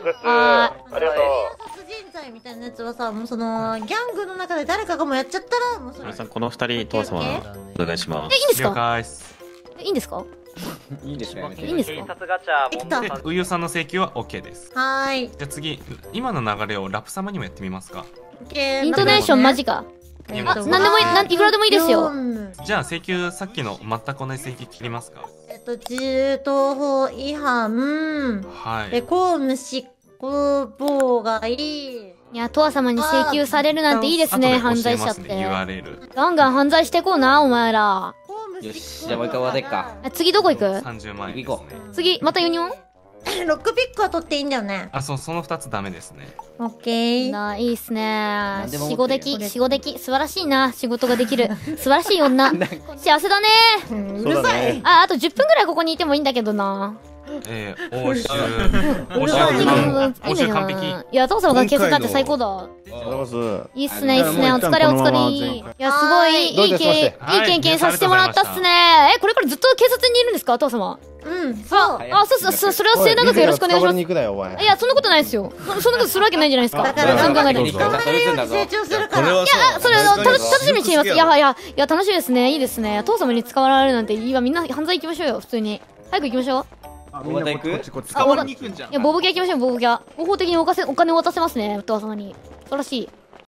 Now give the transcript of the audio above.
ありがと殺人罪みたいなやつはさ、もうそのギャングの中で誰かがもうやっちゃったらもうそれ。 皆さんこの二人父様お願いします。 いいんですか？ 了解っす。 いいんですか？ いいですね。 いいんですか？ 警察ガチャできた。 で、ウユさんの請求は OK です。 はーい。 じゃあ次、今の流れをラップ様にもやってみますか。 イントネーションマジか。あ、なんでもいい、いくらでもいいですよ。 じゃあ請求、さっきの全く同じ請求切りますか。 銃刀法違反。 はい。 公務執行妨害。 いや、トア様に請求されるなんていいですね、犯罪者って。 URL。 ガンガン犯罪してこうな、お前ら。 よし、じゃあもう一回渡っか。 次どこ行く ？30万円ですね。 次、またユニオン？ ロックピックは取っていいんだよね。 あ、そう、その2つダメですね。 オッケー。 いいっすね。仕事でき、素晴らしいな、仕事ができる。素晴らしい女。幸せだね。 うるさい。 あと10分ぐらいここにいてもいいんだけどな。 報酬完璧。 いや、父さんが警察だって最高だ。いいっすね、いいっすね。お疲れお疲れ。いや、すごい、いい経験させてもらったっすね。これからずっと警察にいるんですか、父様。 うん、 そう。それは末永くよろしくお願いします。いや、そんなことないですよ。そんなことするわけないじゃないですか。 だから、 考える。 成長するから。 いや、それ、楽しみにしています。いや、楽しみですね。いいですね。父様に使われるなんて、いや、みんな犯罪行きましょうよ、普通に。早く行きましょう。 また行く？ 捕まりに行くんじゃん。いや、ボブキャ行きましょう、ボブキャ。合法的にお金を渡せますね、父様に。素晴らしい。